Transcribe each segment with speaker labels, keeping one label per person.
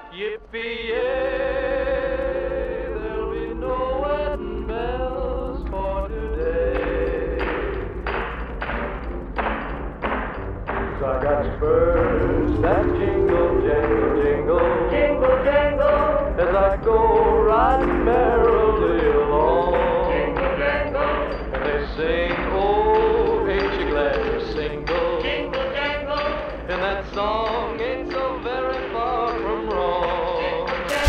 Speaker 1: Yippee-yay, there'll be no wedding bells for today. 'Cause I got spurs that jingle, jangle, jingle, jingle, jangle, as I go riding merrily along. Jingle, jangle, and they sing, oh, ain't you glad you're single? Jingle, jangle, and that song ain't so very far from wrong.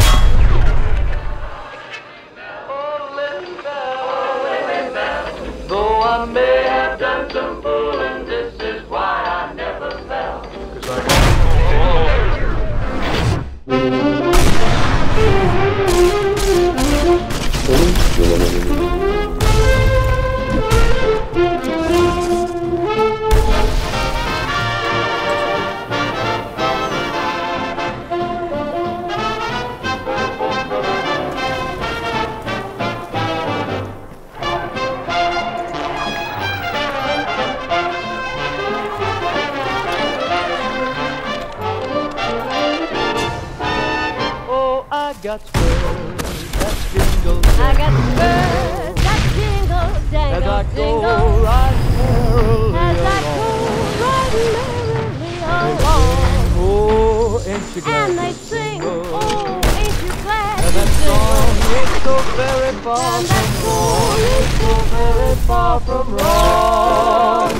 Speaker 1: Oh, little bell, though I may have done some fooling, this is why I never fell. 'Cause I got got spurs that jingle,
Speaker 2: I got spurs that jingle, jangle,
Speaker 1: as I go
Speaker 2: jingle,
Speaker 1: riding merrily
Speaker 2: as I go riding merrily along.
Speaker 1: Oh, ain't you glad
Speaker 2: And they
Speaker 1: you're
Speaker 2: sing,
Speaker 1: single?
Speaker 2: oh, ain't you glad
Speaker 1: And that
Speaker 2: you're
Speaker 1: song
Speaker 2: single?
Speaker 1: ain't so very far
Speaker 2: And
Speaker 1: from
Speaker 2: that song
Speaker 1: wrong.
Speaker 2: ain't so very far from wrong.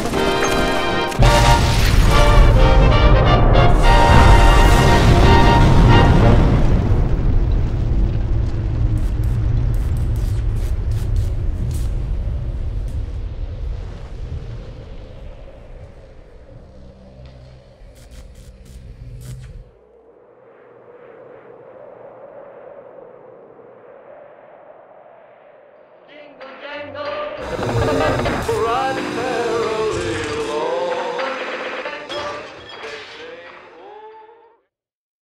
Speaker 2: Jingle, jangle, riding merrily.